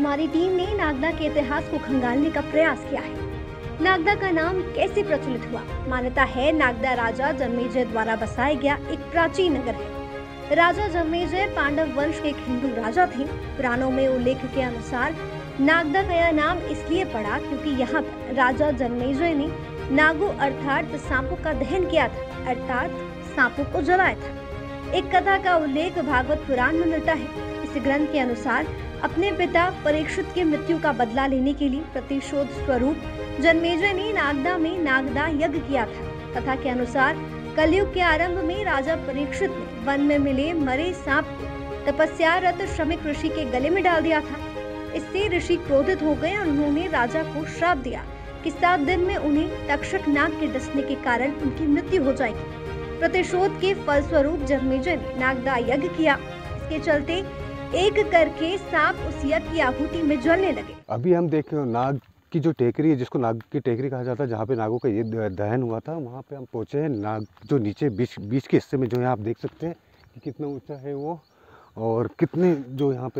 हमारी टीम ने नागदा के इतिहास को खंगालने का प्रयास किया है। नागदा का नाम कैसे प्रचलित हुआ? मान्यता है नागदा राजा जन्मेजय द्वारा बसाया गया एक प्राचीन नगर है। राजा जन्मेजय पांडव वंश के एक हिंदू राजा थे। पुराणों में उल्लेख के अनुसार नागदा का यह नाम इसलिए पड़ा क्योंकि यहाँ पर राजा जन्मेजय ने नागों अर्थात सांपों का दहन किया था, अर्थात सांपों को जलाया था। एक कथा का उल्लेख भागवत पुराण में मिलता है। इस ग्रंथ के अनुसार अपने पिता परीक्षित की मृत्यु का बदला लेने के लिए प्रतिशोध स्वरूप जन्मेजय ने नागदा में नागदा यज्ञ किया था। कथा के अनुसार कलयुग के आरंभ में राजा परीक्षित ने वन में मिले मरे सांप को तपस्यारत श्रमिक ऋषि के गले में डाल दिया था। इससे ऋषि क्रोधित हो गए और उन्होंने राजा को श्राप दिया कि 7 दिन में उन्हें तक्षक नाग के डसने के कारण उनकी मृत्यु हो जाएगी। प्रतिशोध के फलस्वरूप जन्मेजय ने नागदा यज्ञ किया। इसके चलते एक करके सांप उस यज्ञ की आहुति में जलने लगे। अभी हम देख रहे हो नाग की जो टेकरी है, जिसको नाग की टेकरी कहा जाता है, जहाँ पे नागों का ये दहन हुआ था, वहाँ पे हम पहुँचे हैं। नाग जो नीचे बीच के हिस्से में जो है आप देख सकते हैं कि कितना ऊंचा है वो, और कितने जो यहाँ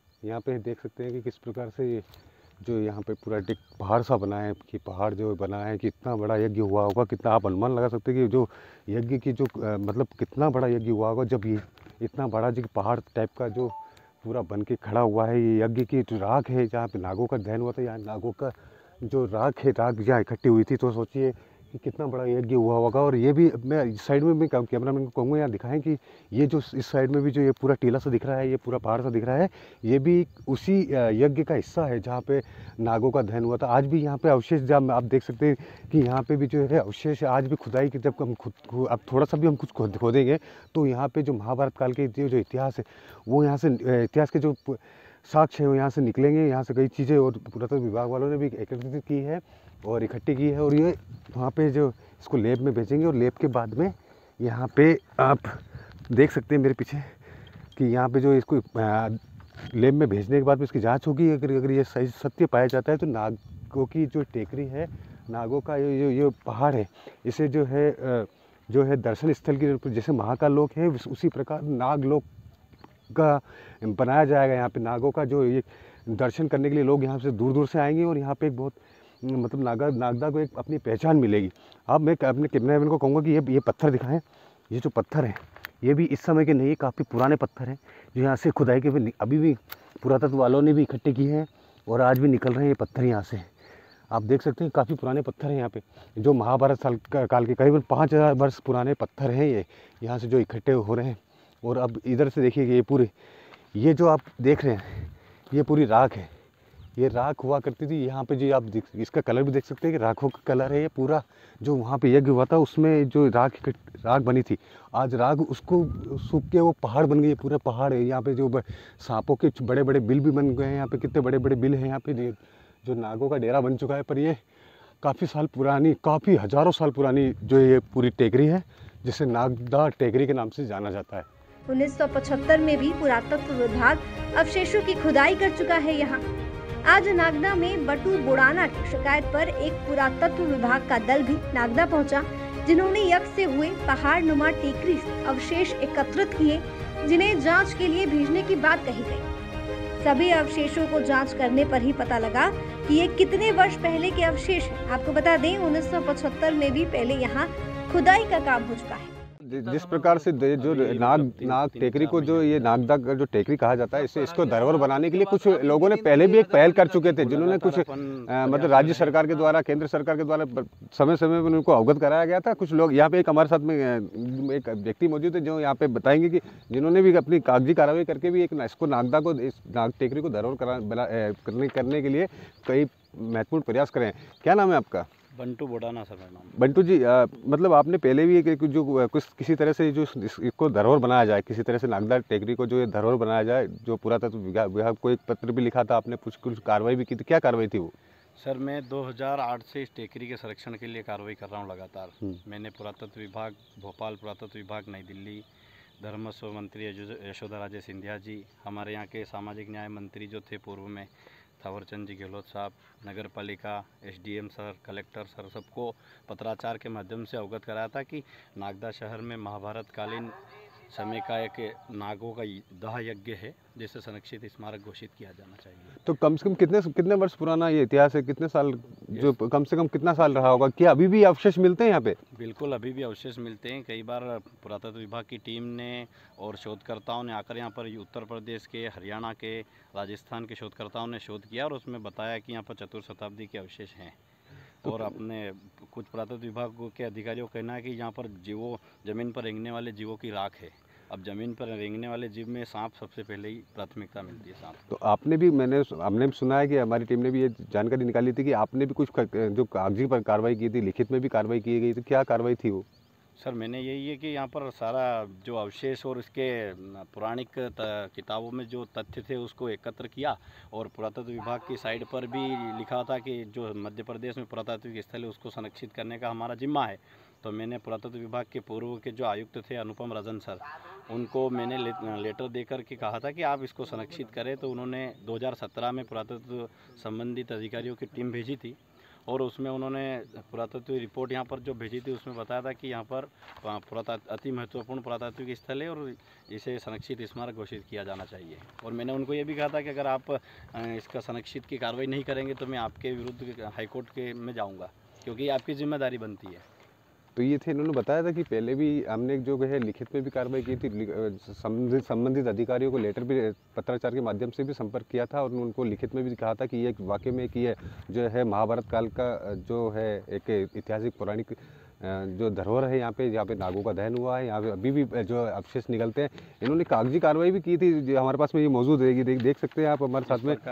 पे देख सकते हैं कि किस प्रकार से ये जो यहाँ पे पूरा एक पहाड़ सा बना है, कि पहाड़ जो बना है कितना बड़ा यज्ञ हुआ होगा। कितना आप अनुमान लगा सकते हैं कि जो यज्ञ की जो मतलब कितना बड़ा यज्ञ हुआ होगा, जब ये इतना बड़ा जो पहाड़ टाइप का जो पूरा बन के खड़ा हुआ है। ये यज्ञ की जो राख है, जहाँ पे नागों का दहन हुआ था, यहाँ नागों का जो राख है, राख जहाँ इकट्ठी हुई थी, तो सोचिए कि कितना बड़ा यज्ञ हुआ होगा। और ये भी मैं इस साइड में भी कैमरामैन को कहूँगा यहाँ दिखाएं कि ये जो इस साइड में भी जो ये पूरा टीला सा दिख रहा है, ये पूरा पहाड़ सा दिख रहा है, ये भी उसी यज्ञ का हिस्सा है जहाँ पे नागों का दहन हुआ था। आज भी यहाँ पे अवशेष, जब आप देख सकते हैं कि यहाँ पे भी जो है अवशेष है। आज भी खुदाई की जब हम अब थोड़ा सा भी हम कुछ खोदेंगे तो यहाँ पे जो महाभारत काल के जो इतिहास है, वो यहाँ से इतिहास के जो साक्ष्य है वो यहाँ से निकलेंगे। यहाँ से कई चीज़ें और पुरातत्व विभाग वालों ने भी एकत्रित की है और इकट्ठी की है, और ये वहाँ पे जो इसको लैब में भेजेंगे। और लैब के बाद में यहाँ पे आप देख सकते हैं मेरे पीछे कि यहाँ पे जो इसको लैब में भेजने के बाद में इसकी जांच होगी। अगर ये सही सत्य पाया जाता है तो नागों की जो टेकरी है, नागों का ये पहाड़ है, इसे जो है दर्शन स्थल की, जैसे महाकाल लोक है उसी प्रकार नाग लोक का बनाया जाएगा। यहाँ पे नागों का जो ये दर्शन करने के लिए लोग यहाँ से दूर दूर से आएंगे, और यहाँ पे एक बहुत मतलब नागदा को एक अपनी पहचान मिलेगी। अब मैं अपने कैमरामैन को कहूँगा कि ये पत्थर दिखाएं। ये जो पत्थर हैं ये भी इस समय के नहीं, काफ़ी पुराने पत्थर हैं जो यहाँ से खुदाई के भी अभी भी पुरातत्व वालों ने भी इकट्ठे किए हैं, और आज भी निकल रहे हैं ये पत्थर यहाँ से। आप देख सकते हैं काफ़ी पुराने पत्थर हैं यहाँ पे, जो महाभारत काल के करीबन 5000 वर्ष पुराने पत्थर हैं ये यहाँ से जो इकट्ठे हो रहे हैं। और अब इधर से देखिए कि ये जो आप देख रहे हैं ये पूरी राख है। ये राख हुआ करती थी यहाँ पे, जो आप इसका कलर भी देख सकते हैं कि राखों का कलर है। ये पूरा जो वहाँ पे यज्ञ हुआ था उसमें जो राख बनी थी, आज राख उसको सूख के वो पहाड़ बन गई है। पूरा पहाड़ है यहाँ पे, जो सांपों के बड़े बड़े बिल भी बन गए हैं यहाँ पे। कितने बड़े बड़े बिल हैं यहाँ पे, जो नागों का डेरा बन चुका है। पर ये काफ़ी साल पुरानी, काफ़ी हज़ारों साल पुरानी जो ये पूरी टेकरी है, जिसे नागदा टेकरी के नाम से जाना जाता है। 1975 में भी पुरातत्व विभाग अवशेषों की खुदाई कर चुका है। यहाँ आज नागदा में बटू बुड़ाना की शिकायत पर एक पुरातत्व विभाग का दल भी नागदा पहुंचा, जिन्होंने यज्ञ से हुए पहाड़ नुमा टेकरी से अवशेष एकत्रित किए, जिन्हें जांच के लिए भेजने की बात कही गई। सभी अवशेषों को जांच करने पर ही पता लगा कि ये कितने वर्ष पहले के अवशेष हैं। आपको बता दें 1975 में भी पहले यहाँ खुदाई का काम हो चुका है। जिस प्रकार से जो नाग टेकरी को, जो ये नागदा का जो टेकरी कहा जाता है, इसको धरोहर बनाने के लिए कुछ लोगों ने पहले भी एक पहल कर चुके थे, जिन्होंने कुछ मतलब राज्य सरकार के द्वारा, केंद्र सरकार के द्वारा समय समय में उनको अवगत कराया गया था। कुछ लोग यहाँ पे, एक हमारे साथ में एक व्यक्ति मौजूद है जो यहाँ पे बताएंगे कि जिन्होंने भी अपनी कागजी कार्रवाई करके भी इसको नागदा को, इस नाग टेकरी को धरोहर करने के लिए कई महत्वपूर्ण प्रयास करें। क्या नाम है आपका? बंटू बुड़ाना सर मेरा नाम। बंटू जी, मतलब आपने पहले भी जो कुछ किसी तरह से जो इसको धरोहर बनाया जाए, किसी तरह से नागदा टेकरी को जो ये धरोहर बनाया जाए, जो पुरातत्व विभाग को एक पत्र भी लिखा था आपने, कुछ कार्रवाई भी की थी, क्या कार्रवाई थी वो? सर मैं 2008 से इस टेकरी के संरक्षण के लिए कार्रवाई कर रहा हूँ लगातार। मैंने पुरातत्व विभाग भोपाल, पुरातत्व विभाग नई दिल्ली, धर्मस्व मंत्री यशोधरा राजे सिंधिया जी, हमारे यहाँ के सामाजिक न्याय मंत्री जो थे पूर्व में थावरचंद जी गहलोत साहब, नगर पालिका, एसडीएम सर, कलेक्टर सर, सबको पत्राचार के माध्यम से अवगत कराया था कि नागदा शहर में महाभारत कालीन समय का एक नागों का दाह यज्ञ है, जिसे संरक्षित स्मारक घोषित किया जाना चाहिए। तो कम से कम कितने वर्ष पुराना ये इतिहास है, कितने साल, जो कम से कम कितना साल रहा होगा? क्या अभी भी अवशेष मिलते हैं यहाँ पे? बिल्कुल, अभी भी अवशेष मिलते हैं। कई बार पुरातत्व विभाग की टीम ने और शोधकर्ताओं ने आकर यहाँ पर उत्तर प्रदेश के, हरियाणा के, राजस्थान के शोधकर्ताओं ने शोध किया और उसमें बताया कि यहाँ पर चतुर्थ शताब्दी के अवशेष हैं। और अपने कुछ पुरातत्व विभाग के अधिकारियों का कहना है कि यहाँ पर जीवों, ज़मीन पर रेंगने वाले जीवों की राख है। अब ज़मीन पर रेंगने वाले जीव में सांप सबसे पहले ही प्राथमिकता मिलती है, सांप। तो हमने भी सुना है कि हमारी टीम ने भी ये जानकारी निकाली थी कि आपने भी कुछ जो कागजी पर कार्रवाई की थी, लिखित में भी कार्रवाई की गई थी, क्या कार्रवाई थी वो? सर, मैंने यही है कि यहाँ पर सारा जो अवशेष और इसके पौराणिक किताबों में जो तथ्य थे उसको एकत्र किया, और पुरातत्व विभाग की साइड पर भी लिखा था कि जो मध्य प्रदेश में पुरातात्विक स्थल है उसको संरक्षित करने का हमारा जिम्मा है। तो मैंने पुरातत्व विभाग के पूर्व के जो आयुक्त थे अनुपम राजन सर, उनको मैंने लेटर देकर के कहा था कि आप इसको संरक्षित करें। तो उन्होंने 2017 में पुरातत्व संबंधित अधिकारियों की टीम भेजी थी, और उसमें उन्होंने पुरातत्व रिपोर्ट यहाँ पर जो भेजी थी उसमें बताया था कि यहाँ पर अति महत्वपूर्ण पुरातात्विक स्थल है और इसे संरक्षित स्मारक घोषित किया जाना चाहिए। और मैंने उनको ये भी कहा था कि अगर आप इसका संरक्षित की कार्रवाई नहीं करेंगे तो मैं आपके विरुद्ध हाईकोर्ट के में जाऊँगा, क्योंकि आपकी जिम्मेदारी बनती है। तो ये थे, इन्होंने बताया था कि पहले भी हमने जो है लिखित में भी कार्रवाई की थी, संबंधित अधिकारियों को लेटर भी, पत्राचार के माध्यम से भी संपर्क किया था, और उनको लिखित में भी कहा था कि ये वाकई में कि ये जो है महाभारत काल का जो है एक ऐतिहासिक पौराणिक जो धरोहर है, यहाँ पे नागों का दहन हुआ है, यहाँ पे अभी भी जो अवशेष निकलते हैं। इन्होंने कागजी कार्रवाई भी की थी, जो हमारे पास में ये मौजूद रहेगी, देख सकते हैं आप हमारे साथ में।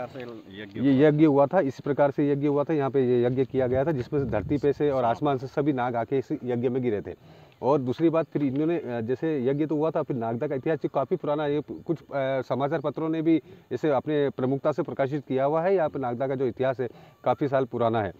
ये यज्ञ हुआ था, इस प्रकार से यज्ञ हुआ था, यहाँ पे ये यज्ञ किया गया था, जिसमें धरती पे से और आसमान से सभी नाग आके इस यज्ञ में गिरे थे। और दूसरी बात, फिर इन्होंने जैसे यज्ञ तो हुआ था, फिर नागदा का इतिहास काफ़ी पुराना है, ये कुछ समाचार पत्रों ने भी इसे अपने प्रमुखता से प्रकाशित किया हुआ है। यहाँ पर नागदा का जो इतिहास है काफ़ी साल पुराना है।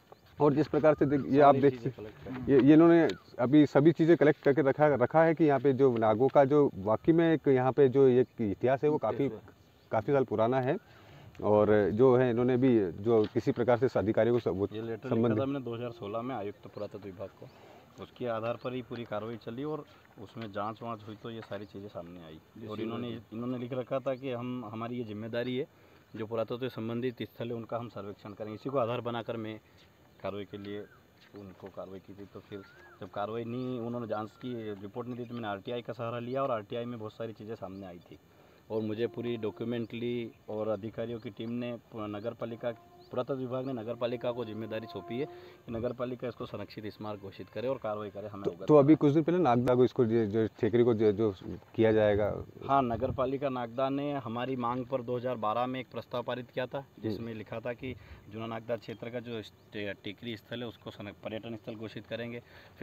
और जिस प्रकार से ये आप देख, ये इन्होंने अभी सभी चीज़ें कलेक्ट करके रखा है कि यहाँ पे जो नागों का जो वाकई में एक यहाँ पे जो ये इतिहास है वो काफ़ी साल पुराना है। और जो है इन्होंने भी जो किसी प्रकार से अधिकारियों को ये लेटर लिखा था मैंने 2016 में आयुक्त पुरातत्व विभाग को, उसके आधार पर ही पूरी कार्रवाई चली और उसमें जांच वाँच हुई तो ये सारी चीज़ें सामने आई। और इन्होंने लिख रखा था कि हमारी ये जिम्मेदारी है, जो पुरातत्व संबंधित स्थल है उनका हम सर्वेक्षण करेंगे। इसी को आधार बनाकर मैं कार्रवाई के लिए उनको कार्रवाई की थी। तो फिर जब कार्रवाई नहीं, उन्होंने जांच की रिपोर्ट नहीं दी, तो मैंने आरटीआई का सहारा लिया, और आरटीआई में बहुत सारी चीज़ें सामने आई थी, और मुझे पूरी डॉक्यूमेंट ली, और अधिकारियों की टीम ने नगर पालिका, पुरातत्व विभाग ने नगर पालिका को जिम्मेदारी सौंपी है कि नगर पालिका इसको संरक्षित स्मारक घोषित करे और कार्रवाई करे। हमें तो अभी कुछ दिन पहले नागदा को इसको जो टेकरी को जो किया जाएगा, हाँ, नगर पालिका नागदा ने हमारी मांग पर 2012 में एक प्रस्ताव पारित किया था, जिसमें लिखा था कि जूना नागदा क्षेत्र का जो टेकरी स्थल है उसको पर्यटन स्थल घोषित करेंगे।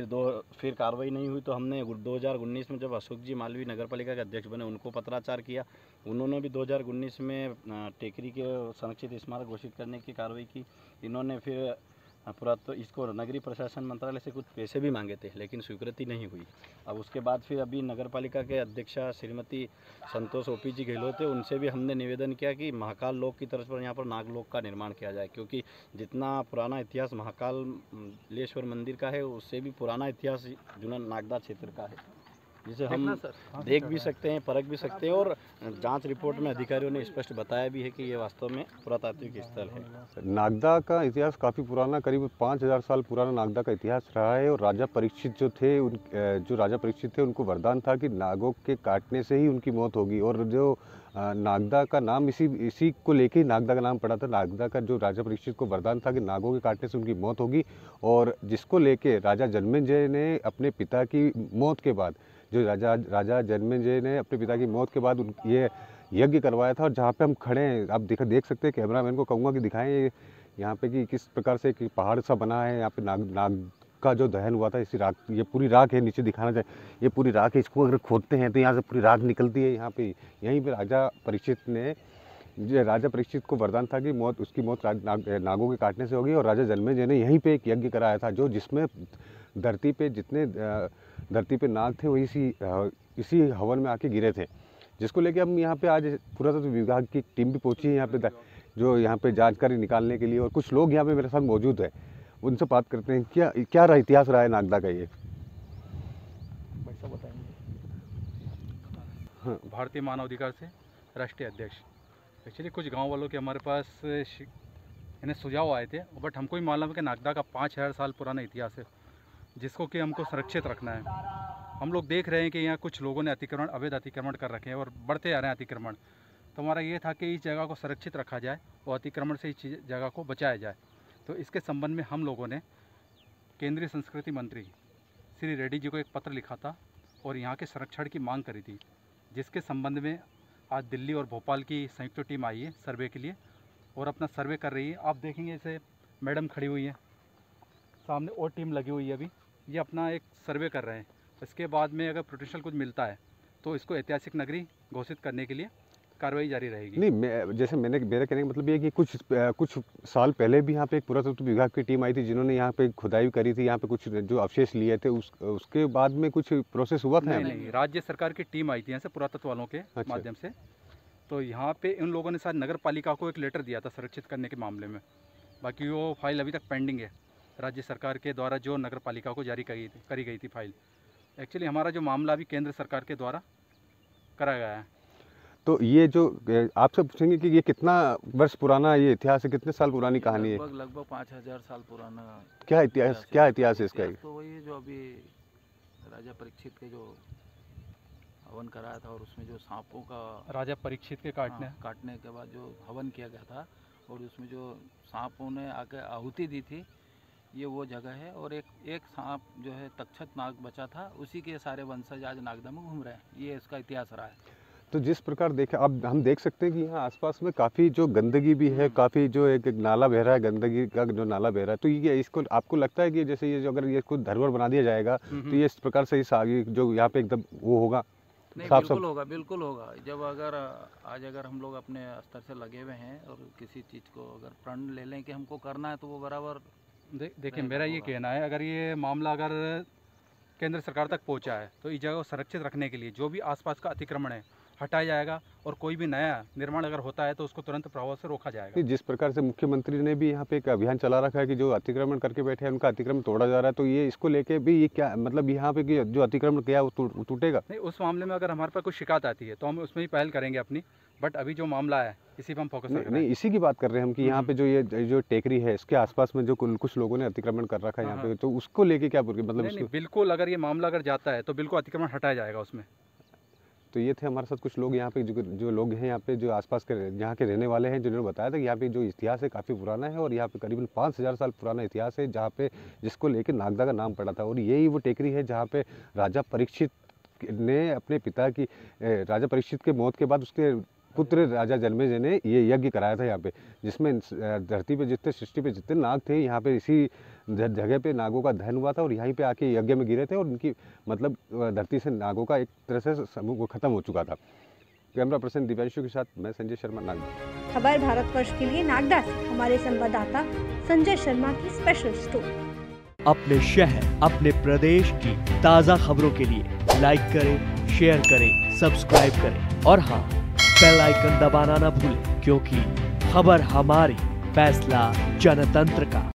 फिर कार्रवाई नहीं हुई, तो हमने 2019 में जब अशोक जी मालवीय नगर पालिका के अध्यक्ष बने उनको पत्राचार किया। उन्होंने भी 2019 में टेकरी के संरक्षित स्मारक घोषित करने की कार्रवाई की। इन्होंने फिर पुरातत्व इसको नगरीय प्रशासन मंत्रालय से कुछ पैसे भी मांगे थे, लेकिन स्वीकृति नहीं हुई। अब उसके बाद फिर अभी नगर पालिका के अध्यक्षा श्रीमती संतोष ओपी जी गहलोत थे, उनसे भी हमने निवेदन किया कि महाकाल लोक की तरफ पर यहाँ पर नागलोक का निर्माण किया जाए, क्योंकि जितना पुराना इतिहास महाकालेश्वर मंदिर का है उससे भी पुराना इतिहास जूना नागदा क्षेत्र का है, जिसे हम देख भी सकते हैं, परख भी सकते हैं। और जांच रिपोर्ट में अधिकारियों ने स्पष्ट बताया भी है कि ये वास्तव में पुरातात्विक स्थल है। नागदा का इतिहास काफ़ी पुराना, करीब 5000 साल पुराना नागदा का इतिहास रहा है। और राजा परीक्षित जो राजा परीक्षित थे उनको वरदान था कि नागों के काटने से ही उनकी मौत होगी, और जो नागदा का नाम इसी को लेके ही नागदा का नाम पड़ा था। नागदा का जो राजा परीक्षित को वरदान था कि नागों के काटने से उनकी मौत होगी, और जिसको लेके राजा जन्मेजय ने अपने पिता की मौत के बाद, जो राजा जन्मेजय ने अपने पिता की मौत के बाद ये यज्ञ करवाया था। और जहाँ पे हम खड़े हैं आप देख सकते हैं, कैमरामैन को कहूँगा कि दिखाएं यहाँ पे कि किस प्रकार से कि पहाड़ सा बना है। यहाँ पे नाग का जो दहन हुआ था, इसी राख, ये पूरी राख है, नीचे दिखाना चाहिए, ये पूरी राख है। इसको अगर खोदते हैं तो यहाँ से पूरी राख निकलती है। यहाँ पे यहीं पर राजा परीक्षित को वरदान था कि उसकी मौत नागों के काटने से होगी। और राजा जन्मेजय ने यहीं पे एक यज्ञ कराया था, जिसमें धरती पे नाग थे वही इसी हवन में आके गिरे थे, जिसको लेके हम यहाँ पे आज पुरातत्व विभाग की टीम भी पहुंची है यहाँ पे, जो यहाँ पे जानकारी निकालने के लिए। और कुछ लोग यहाँ पे मेरे साथ मौजूद है, उनसे बात करते हैं। क्या इतिहास रहा है नागदा का ये? हाँ। भारतीय मानव अधिकार से राष्ट्रीय अध्यक्ष। एक्चुअली कुछ गांव वालों के हमारे पास इन्हें सुझाव आए थे, बट हमको भी मालूम है कि नागदा का 5000 साल पुराना इतिहास है, जिसको कि हमको संरक्षित रखना है। हम लोग देख रहे हैं कि यहाँ कुछ लोगों ने अतिक्रमण, अवैध अतिक्रमण कर रखे हैं और बढ़ते आ रहे हैं अतिक्रमण। तो हमारा ये था कि इस जगह को संरक्षित रखा जाए और अतिक्रमण से इस जगह को बचाया जाए। तो इसके संबंध में हम लोगों ने केंद्रीय संस्कृति मंत्री श्री रेड्डी जी को एक पत्र लिखा था और यहाँ के संरक्षण की मांग करी थी, जिसके संबंध में आज दिल्ली और भोपाल की संयुक्त टीम आई है सर्वे के लिए और अपना सर्वे कर रही है। आप देखेंगे इसे मैडम खड़ी हुई है, सामने और टीम लगी हुई है, अभी ये अपना एक सर्वे कर रहे हैं। इसके बाद में अगर पोटेंशियल कुछ मिलता है तो इसको ऐतिहासिक नगरी घोषित करने के लिए कार्रवाई जारी रहेगी। नहीं, मेरा कहने का मतलब ये है कि कुछ साल पहले भी यहाँ पे एक पुरातत्व विभाग की टीम आई थी, जिन्होंने यहाँ पे खुदाई करी थी, यहाँ पे कुछ जो अवशेष लिए थे, उसके बाद में कुछ प्रोसेस हुआ था? नहीं, राज्य सरकार की टीम आई थी यहाँ से पुरातत्व वालों के माध्यम से। तो यहाँ पे इन लोगों ने शायद नगर पालिका को एक लेटर दिया था संरक्षित करने के मामले में। बाकी वो फाइल अभी तक पेंडिंग है राज्य सरकार के द्वारा, जो नगर पालिका को जारी करी गई थी फाइल। एक्चुअली हमारा जो मामला अभी केंद्र सरकार के द्वारा करा गया है। तो ये जो आपसे पूछेंगे कि ये कितना वर्ष पुराना ये इतिहास है, कितने साल पुरानी कहानी है? लगभग 5000 साल पुराना। क्या इतिहास है इसका? तो वही जो अभी राजा परीक्षित के जो हवन कराया था और उसमें जो सांपों का, राजा परीक्षित के काटने के बाद जो हवन किया गया था और उसमें जो सांपों ने आके आहुति दी थी, ये वो जगह है। और एक सांप जो है तक्षक नाग बचा था, उसी के सारे वंशज आज नागदा में घूम रहे हैं। ये इसका इतिहास रहा है। तो जिस प्रकार देखें, अब हम देख सकते हैं कि यहाँ आसपास में काफ़ी जो गंदगी भी है, काफ़ी जो एक नाला बह रहा है, गंदगी का जो नाला बह रहा है। तो ये इसको आपको लगता है कि जैसे ये जो अगर ये कुछ धरोहर बना दिया जाएगा तो ये इस प्रकार से इस आगे जो यहाँ पे एकदम वो होगा? नहीं, बिल्कुल होगा। जब अगर हम लोग अपने स्तर से लगे हुए हैं और किसी चीज़ को अगर प्रण ले लें कि हमको करना है, तो वो बराबर देखिए मेरा ये कहना है, अगर ये मामला अगर केंद्र सरकार तक पहुंचा है तो इस जगह को संरक्षित रखने के लिए जो भी आसपास का अतिक्रमण है हटाया जाएगा और कोई भी नया निर्माण अगर होता है तो उसको तुरंत प्रभाव से रोका जाएगा। जिस प्रकार से मुख्यमंत्री ने भी यहाँ पे एक अभियान चला रखा है कि जो अतिक्रमण करके बैठे हैं उनका अतिक्रमण तोड़ा जा रहा है, तो ये इसको लेके भी ये क्या मतलब यहाँ पे कि जो अतिक्रमण किया वो टूटेगा? नहीं, उस मामले में अगर हमारे पास कोई शिकायत आती है तो हम उसमें ही पहल करेंगे अपनी, बट अभी जो मामला है इसी पर हम फोकस नहीं, इसी की बात कर रहे हैं हम कि यहाँ पे जो टेकरी है इसके आसपास में जो कुछ लोगों ने अतिक्रमण कर रखा है यहाँ पे, तो उसको लेके क्या मतलब? बिल्कुल, अगर ये मामला अगर जाता है तो बिल्कुल अतिक्रमण हटाया जाएगा उसमें। तो ये थे हमारे साथ कुछ लोग यहाँ पे जो लोग हैं यहाँ पे जो आसपास के यहाँ के रहने वाले हैं, जिन्होंने बताया था कि यहाँ पे जो इतिहास है काफ़ी पुराना है और यहाँ पे करीबन 5000 साल पुराना इतिहास है, जहाँ पे जिसको लेकर नागदा का नाम पड़ा था। और यही वो टेकरी है जहाँ पे राजा परीक्षित ने अपने पिता की, राजा परीक्षित के मौत के बाद उसके पुत्र राजा जन्मेजय ने ये यज्ञ कराया था यहाँ पे, जिसमें धरती पे जितने सृष्टि पे जितने नाग थे यहाँ पे इसी जगह पे नागों का दहन हुआ था और यहीं पे आके यज्ञ में गिरे थे और उनकी मतलब धरती से नागों का एक तरह से समूह खत्म हो चुका था। कैमरा पर्सन दिव्यांशु के साथ मैं संजय शर्मा, नागदा। खबर भारतवर्ष के लिए नागदा से हमारे संवाददाता संजय शर्मा की स्पेशल स्टोरी। अपने शहर, अपने प्रदेश की ताज़ा खबरों के लिए लाइक करें, शेयर करें, सब्सक्राइब करें और हाँ, बेल आइकन दबाना ना भूलें, क्योंकि खबर हमारी, फैसला जनतंत्र का।